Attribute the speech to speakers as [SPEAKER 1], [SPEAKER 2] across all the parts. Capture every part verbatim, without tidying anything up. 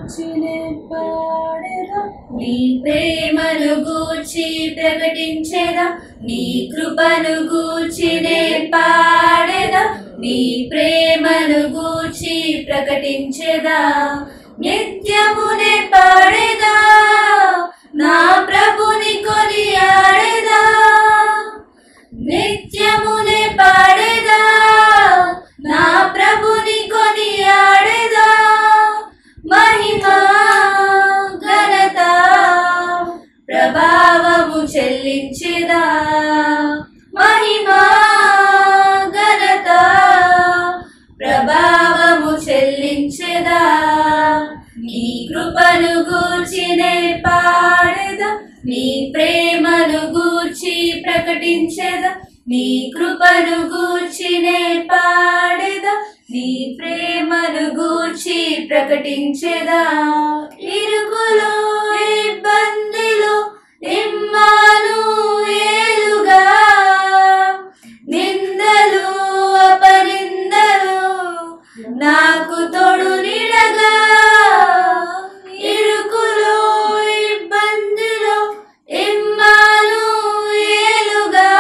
[SPEAKER 1] గూర్చి నే పాడెదా నీ ప్రేమను గూర్చి ప్రకటించేదా నీ కృపను గూర్చి నే పాడెదా నీ ప్రేమను గూర్చి ప్రకటించేదా నిత్యమునే పాడేదా నా ప్రభుని కొనియాడేదా నిత్యమునే పాడేదా నా ప్రభుని కొనియాడేదా మహిమా ఘనత ప్రభావము చెల్లించేదా మహిమా ఘనత ప్రభావము చెల్లించేదా నీ కృపను గూర్చి నే పాడేదా నీ ప్రేమను గూర్చి ప్రకటించేదా నీ కృపను గూర్చి నే పాడేదా నీ ప్రేమను గూర్చి ప్రకటించేదా ఇరుకులో ఇబ్బందిలో ఇమ్మానుయేలుగా నిందలు అపనిందలు నాకు తోడు నీడగా ఇరుకులో ఇబ్బందిలో ఇమ్మానుయేలుగా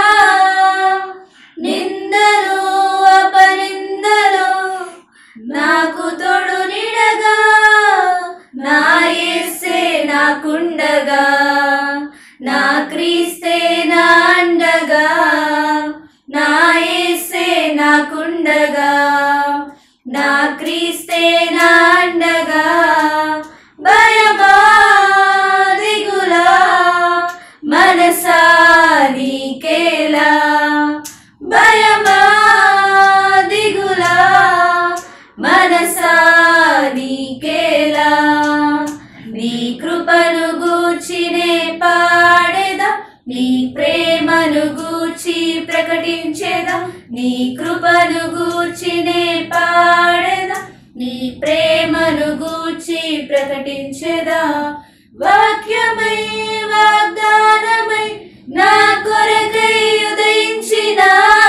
[SPEAKER 1] నిందలు అపనిందలు నాకు తోడు నీడగా నా యేసే నాకుండగా నా క్రీస్తే నా అండగా నా యేసే నాకుండగా నా క్రీస్తే నా అండగా భయమా దిగులా మనసా నీకేలా భయమా దిగులా మనసా నీకేలా నీ కృపను గూర్చి నే పాడేదా నీ ప్రేమను గూర్చి ప్రకటించేదా నీ కృపను గూర్చి నే పాడేదా నీ ప్రేమను గూర్చి ప్రకటించేదా వాక్యమై వాగ్దానమై నా కొరకై ఉదయించిన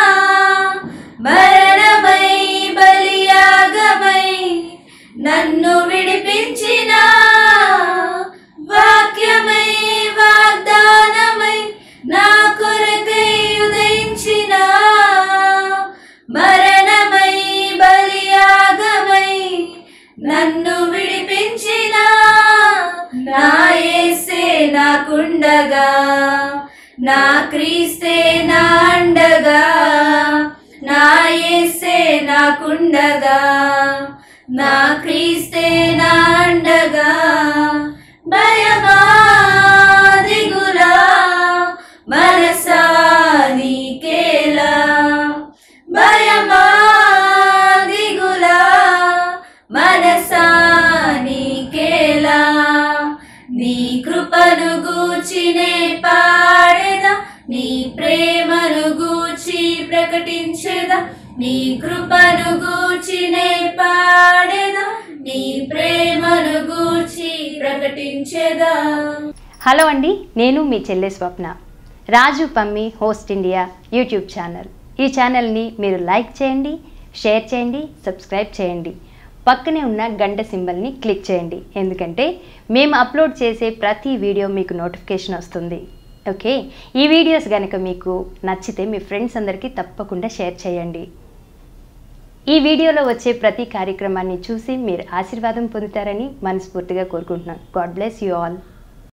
[SPEAKER 1] మరణమై బలియాగమై నన్ను విడిపించిన వాక్యమై వాగ్దానమై నా కొరకై ఉదయించిన మరణమై బలియాగమై నన్ను విడిపించిన నా యేసే నాకుండగా నా క్రీస్తే నా అండగా నా యేసే నాకుండగా నా క్రీస్తే నా అండగా భయమా దిగులా మనసా నీకేలా భయమా దిగులా మనసా నీకేలా నీ కృపను గూర్చి నే పాడేదా నీ ప్రేమను గూర్చి ప్రకటించేదా నీ కృపను గూర్చి నే పాడేదా నీ ప్రేమను గూర్చి ప్రకటించేదా.
[SPEAKER 2] హలో అండి, నేను మీ చెల్లె Swapna. Raju Pammi host India YouTube channel. ఈ ఛానల్ని మీరు లైక్ చేయండి, షేర్ చేయండి, సబ్స్క్రైబ్ చేయండి. పక్కనే ఉన్న గంట సింబల్ని క్లిక్ చేయండి, ఎందుకంటే మేము అప్లోడ్ చేసే ప్రతి వీడియో మీకు నోటిఫికేషన్ వస్తుంది. ఓకే, ఈ వీడియోస్ కనుక మీకు నచ్చితే మీ ఫ్రెండ్స్ అందరికీ తప్పకుండా షేర్ చేయండి. ఈ వీడియోలో వచ్చే ప్రతి కార్యక్రమాన్ని చూసి మీరు ఆశీర్వాదం పొందుతారని మనస్ఫూర్తిగా కోరుకుంటున్నాను. God bless you all.